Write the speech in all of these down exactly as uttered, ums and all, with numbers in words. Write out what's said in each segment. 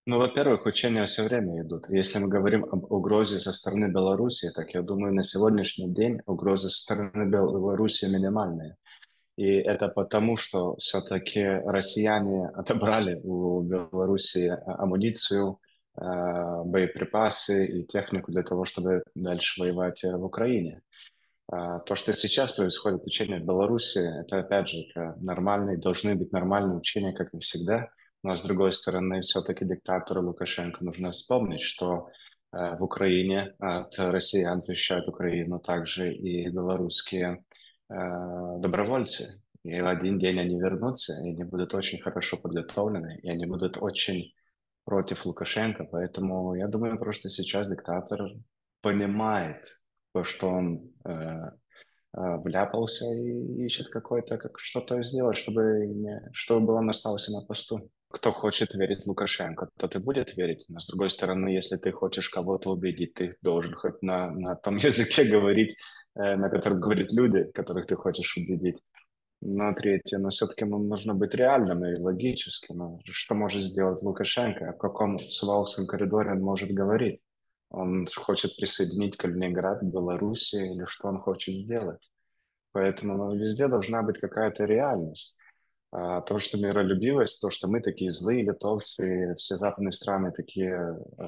Ну, во-первых, учения все время идут. Если мы говорим об угрозе со стороны Беларуси, так я думаю, на сегодняшний день угрозы со стороны Беларуси минимальные. И это потому, что все-таки россияне отобрали у Беларуси а- амуницию, а, боеприпасы и технику для того, чтобы дальше воевать э, в Украине. А, То, что сейчас происходит, учения в Беларуси, это, опять же, это нормальные, должны быть нормальные учения, как и всегда. Но, с другой стороны, все-таки диктатору Лукашенко нужно вспомнить, что э, в Украине от россиян защищают Украину также и белорусские э, добровольцы. И в один день они вернутся, и они будут очень хорошо подготовлены, и они будут очень против Лукашенко. Поэтому я думаю, просто сейчас диктатор понимает, во что он э, э, вляпался и ищет какое-то, как что-то сделать, чтобы, не, чтобы он остался на посту. Кто хочет верить Лукашенко, тот и будет верить. Но с другой стороны, если ты хочешь кого-то убедить, ты должен хоть на, на том языке говорить, э, на котором говорят люди, которых ты хочешь убедить. Но третье, но все-таки нам нужно быть реальным и логическим. Ну, что может сделать Лукашенко? О каком свалском коридоре он может говорить? Он хочет присоединить Калининград к Беларуси или что он хочет сделать? Поэтому ну, везде должна быть какая-то реальность. А то, что миролюбивость, то, что мы такие злые литовцы, все западные страны такие э,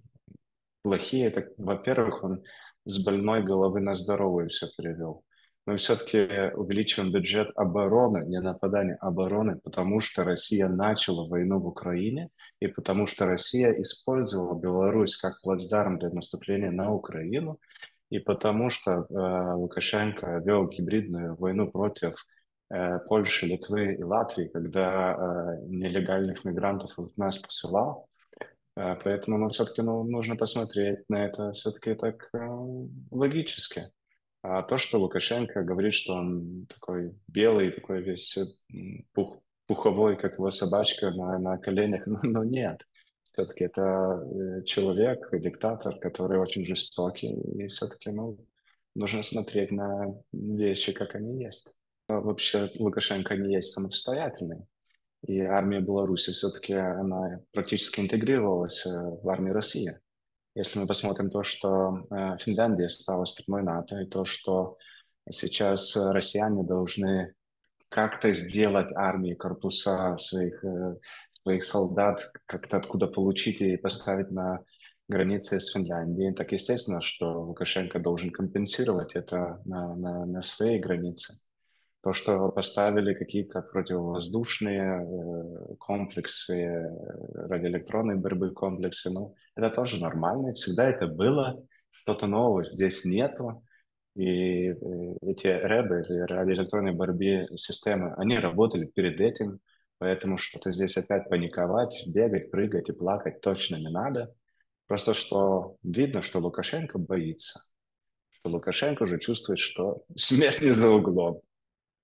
плохие, так, во-первых, он с больной головы на здоровую все перевел. Мы все-таки увеличиваем бюджет обороны, не нападания, обороны, потому что Россия начала войну в Украине, и потому что Россия использовала Беларусь как плацдарм для наступления на Украину, и потому что э, Лукашенко вел гибридную войну против э, Польши, Литвы и Латвии, когда э, нелегальных мигрантов в нас посылал. А, Поэтому ну, все-таки ну, нужно посмотреть на это все-таки так э, логически. А то, что Лукашенко говорит, что он такой белый, такой весь э, м, пух- пуховой, как его собачка на, на коленях, ну, ну нет. Все-таки это э, человек, диктатор, который очень жестокий, и все-таки ну, нужно смотреть на вещи, как они есть. А вообще Лукашенко не есть самостоятельный. И армия Беларуси все-таки она практически интегрировалась э, в армию России. Если мы посмотрим то, что э, Финляндия стала страной НАТО, и то, что сейчас э, россияне должны как-то сделать армии, корпуса своих, э, своих солдат, как-то откуда получить и поставить на границе с Финляндией, так естественно, что Лукашенко должен компенсировать это на, на, на своей границе. То, что поставили какие-то противовоздушные э, комплексы, э, радиоэлектронной борьбы комплексы, ну, это тоже нормально, всегда это было, что-то нового здесь нету. И э, эти рэбы, или радиоэлектронной борьбе системы, они работали перед этим, поэтому что-то здесь опять паниковать, бегать, прыгать и плакать точно не надо. Просто что видно, что Лукашенко боится, что Лукашенко уже чувствует, что смерть не за углом.